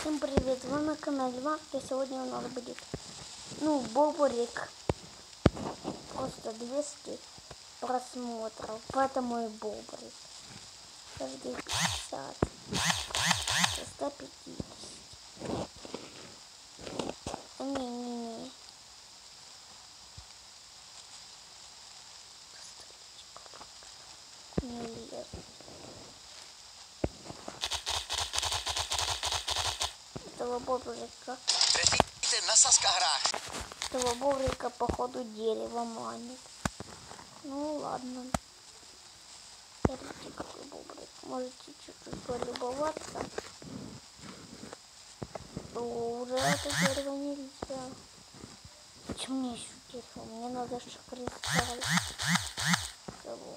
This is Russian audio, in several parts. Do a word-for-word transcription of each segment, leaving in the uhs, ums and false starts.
Всем привет, вы на канале Марк, и сегодня у нас будет, ну, бобрик. Просто двести просмотров, поэтому и бобрик. Каждый пятьдесят, сто пятьдесят. Не-не-не. Не лезу. Этого бобрика. Na Saskahrách. Этого бобрика походу дерево манит. Ну ладно. Смотрите, какой бобрик. Можете чуть-чуть полюбоваться. О, уже это дерево нельзя. Почему мне еще дерево? Мне надо же кристалл. Кого?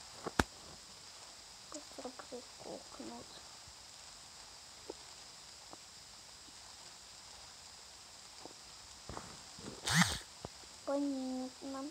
Быстро прикукнуть. Понятно.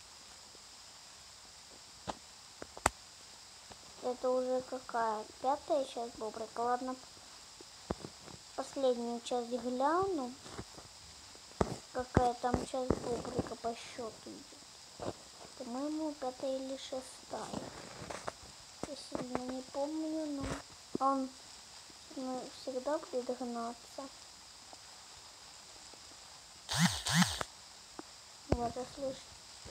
Это уже какая? Пятая часть бобрика. Ладно. Последнюю часть гляну. Какая там часть бобрика по счету идет. По-моему, пятая или шестая. Я сильно не помню, но он ну, всегда будет гнаться. Вот, а слышь.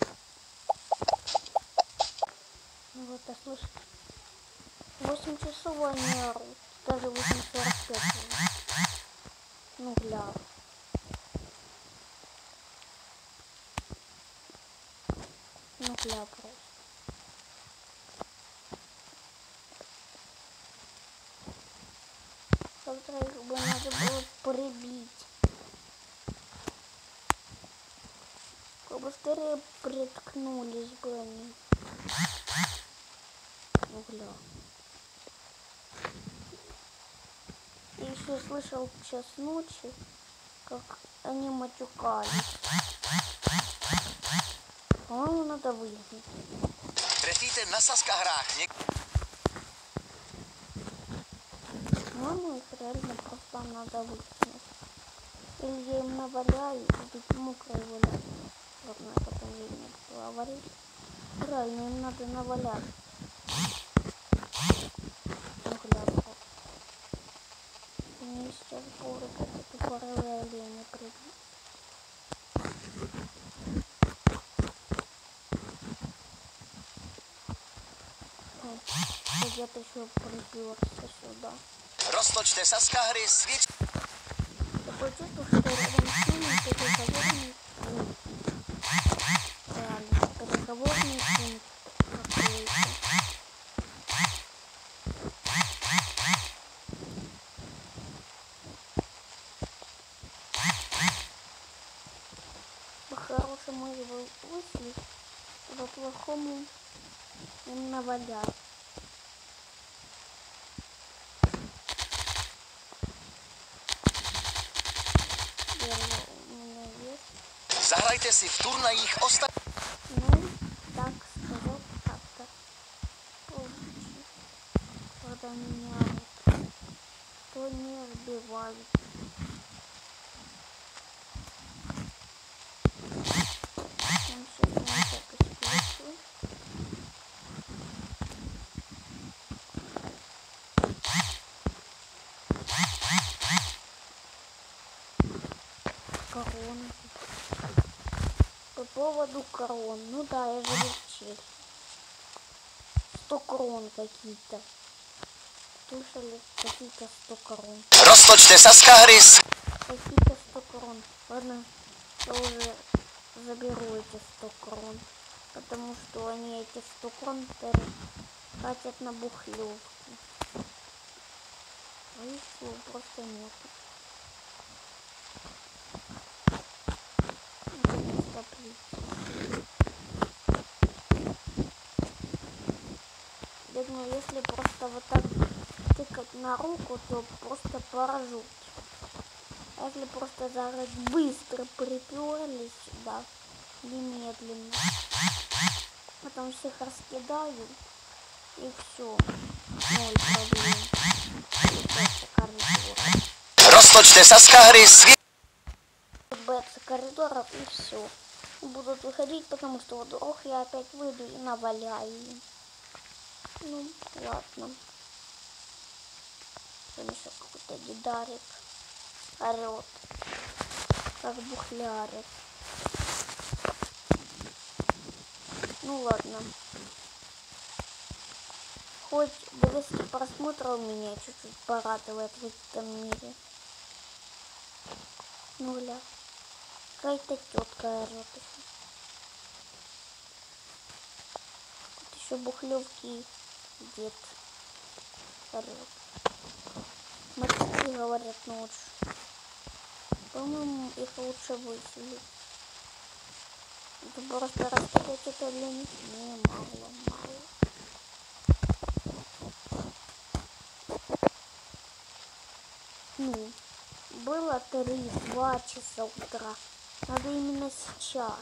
Вот, а слышь. восемь часов они орут. Даже восемь сорок пять. Ну, гля. Ну, гля просто. Завтра их бы надо было прибить. Побыстрее приткнулись бы они. Ну, гля. И еще слышал в час ночи, как они матюкались. По-моему, надо выгнать. Trefíte na Saskahrách. По-моему, их реально просто надо выкинуть. Или я им наваляю, ведь мокрой валяю. Вот на это тоже не было говорить. Реально им надо навалять. Ну, гля, мне сейчас бобрик это тупорылые олени прибьют. Где-то еще приперся сюда. Roztočte Saskahry, svědč... Такое чувство, что рядом с ними переговорный пункт. Реально, переговорный пункт какой-то. По-хорошему его выслить, по-плохому им навалять. Zahrajte si v turnajích ostatních. Ну, так сказать, как-то получится. Когда меня то не сбивают. Он сейчас на всякость включу. Корона. По поводу крон. Ну да, я же лечил. сто крон какие-то. Слышали? Какие-то сто крон. Roztočte Saskahry. Какие-то сто крон. Ладно, я уже заберу эти сто крон. Потому что они эти сто крон тратят на бухлевки. А их всего просто нет. Я думаю, если просто вот так тыкать на руку, то просто поражут. А если просто зараз быстро приперлись сюда, немедленно, потом всех раскидаю, и все, ноль проблем. Roztočte sa z kahry svie... Бэться коридоров и все. Будут выходить, потому что вдруг я опять выйду и наваляю им. Ну, ладно. Там еще какой-то дидарик орет, как бухлярик. Ну ладно. Хоть двести просмотров меня чуть-чуть порадует в этом мире. Ну ля. Какая-то тетка орет еще. Тут еще бухлевки дед орет. Мальчики говорят ночью. По-моему, их лучше выселить. Это просто рассказать это для них не мало, мало. Ну, было три-два часа утра. Надо именно сейчас.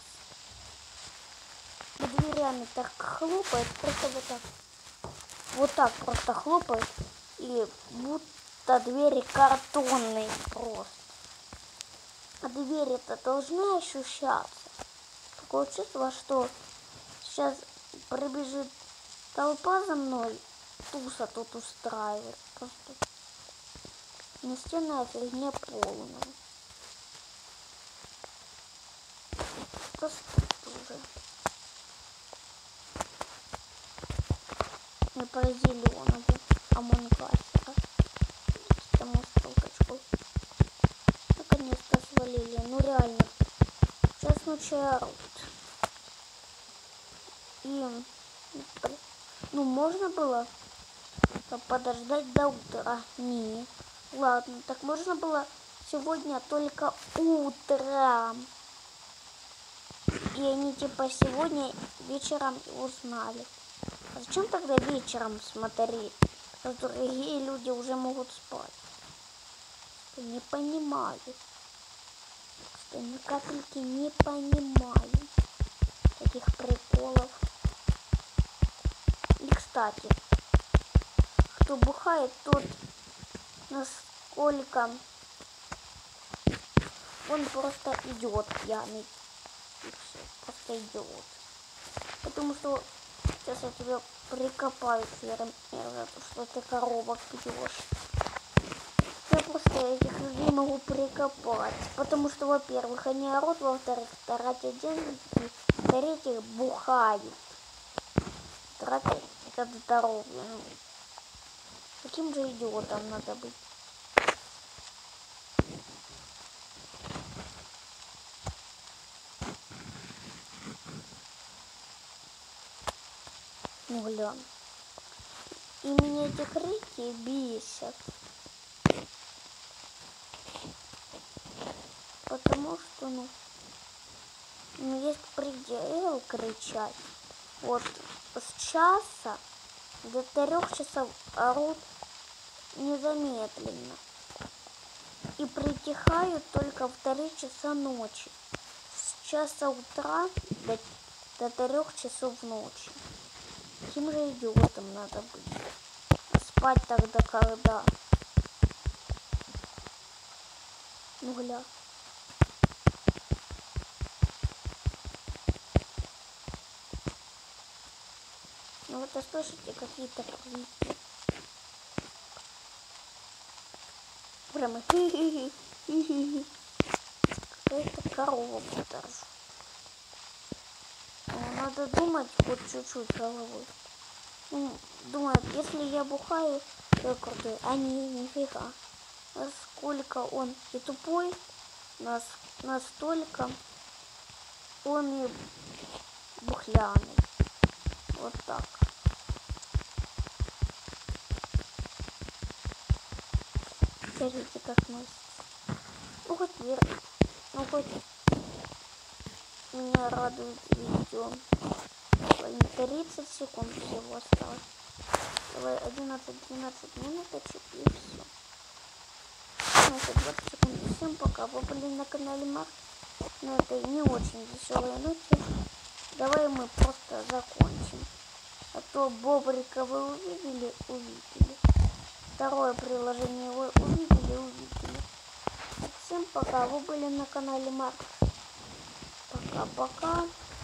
Под дверями так хлопает, просто вот так. Вот так просто хлопает. И будто двери картонные просто. А двери-то должны ощущаться. Такое чувство, что сейчас прибежит толпа за мной, туса тут устраивает. Просто настенная фигня полная. Просто уже. Не про зеленого амонгасера. Там столкачков. Наконец-то свалили. Ну реально. Сейчас ночью орут. И ну можно было подождать до утра. Не. Ладно, так можно было сегодня только утром. И они типа сегодня вечером узнали. А зачем тогда вечером смотреть? Другие люди уже могут спать. Я не понимаю. Я ни капельки не понимаю таких приколов. И кстати, кто бухает, тот насколько он просто идет пьяный. И все, просто идет. Потому что сейчас я тебя прикопаю, Ферм, за то, что ты коровок пьешь. Я просто этих людей могу прикопать. Потому что, во-первых, они орут, во-вторых, тратят деньги, в-третьих, бухают. Тратят это здоровье. Ну, каким же идиотом надо быть? Ну, глянь. И меня эти крики бесят. Потому что, ну, ну, есть предел кричать. Вот с часа до трех часов орут незамедленно. И притихают только в три часа ночи. С часа утра до, до трех часов ночи. Каким же идиотом надо быть? А спать тогда когда? Ну гля. Ну вот, а слышите, какие-то крики. Прямо хи-хи-хи. Какая-то корова будоражит. Надо думать вот чуть-чуть головой. Ну, думаю, если я бухаю, то я крутой. А не, нифига. Насколько он и тупой, нас, настолько он и бухляный. Вот так. Смотрите, как носится. Ну хоть вверх. Ну хоть меня радует видео. тридцать секунд всего осталось. Давай одиннадцать-двенадцать минуточек и все. Значит, двадцать секунд. Всем пока. Вы были на канале Марк. На этой не очень веселой ноте. Давай мы просто закончим. А то Бобрика вы увидели, увидели. Второе приложение вы увидели, увидели. пока. Вы были на канале Марк. Пока-пока.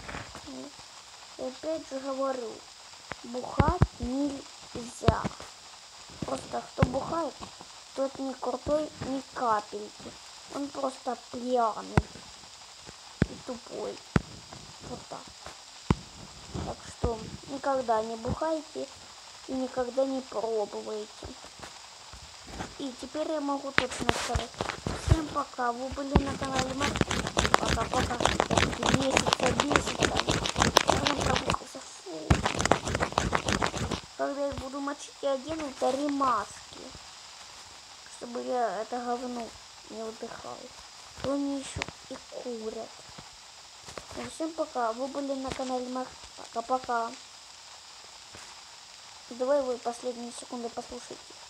И опять же говорю, бухать нельзя. Просто кто бухает, тот не крутой ни капельки. Он просто пьяный и тупой. Вот так. Так что никогда не бухайте и никогда не пробуйте. И теперь я могу точно сказать. Всем пока. Вы были на канале Марк. Пока-пока. Бесится, бесится. Фу. Когда я буду мочить, я одену это ремаски. Чтобы я это говно не выдыхал. То они еще и курят. Ну, всем пока. Вы были на канале Марк. Пока-пока. Давай вы последние секунды послушайте.